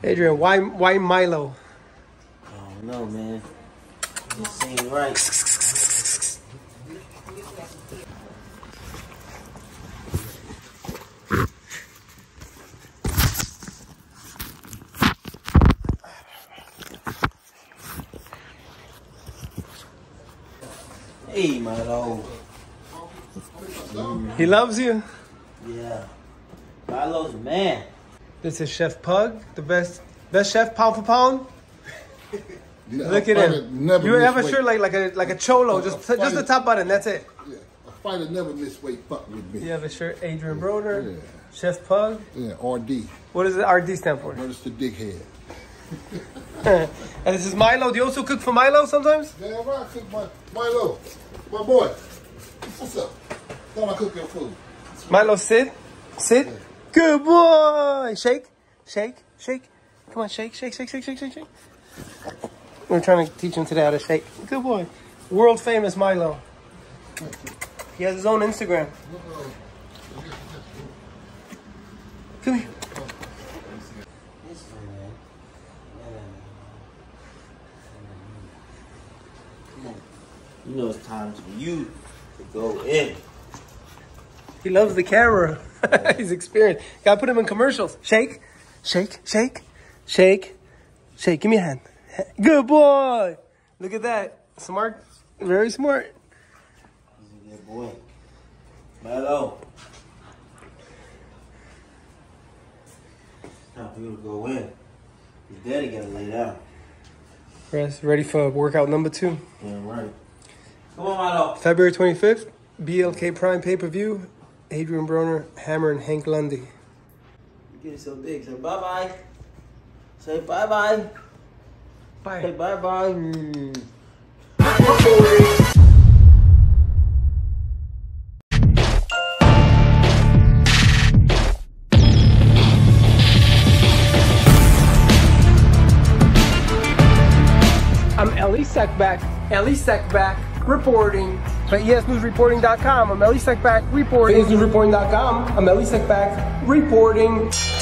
Adrian, why Milo? I don't know, man. This ain't right. Hey, Milo. He loves you. Yeah. Milo's a man. This is Chef Pug, the best chef pound for pound. Look at him. You have a shirt like a cholo, just the top button. That's it. Yeah, a fighter never miss weight. Fuck with me. You have a shirt, Adrian Broner, yeah. Chef Pug. Yeah, RD. What does the RD stand for? Registered Dickhead. And this is Milo. Do you also cook for Milo sometimes? Yeah, I cook Milo. My boy. What's up? Come on, cook your food. Milo, sit. Yeah. Good boy. Shake. Come on, shake. We're trying to teach him today how to shake. Good boy. World famous Milo. He has his own Instagram. Come here. You know it's time for you to go in. He loves the camera. He's experienced. Gotta put him in commercials. Shake. Give me a hand. Good boy. Look at that. Smart. Very smart. He's a good boy. Milo. It's time for you to go in. Your daddy gotta lay down. Rest, ready for workout number 2. Yeah, right. Come on, Milo. February 25th, BLK Prime pay-per-view. Adrian Broner, Hammer, and Hank Lundy. You're getting so big. Say bye-bye. Say bye-bye. Bye. Say bye-bye. I'm Elie Seckbach reporting for ESNewsReporting.com. I'm Elie Seckbach reporting. ESNewsReporting.com. I'm Elie Seckbach reporting.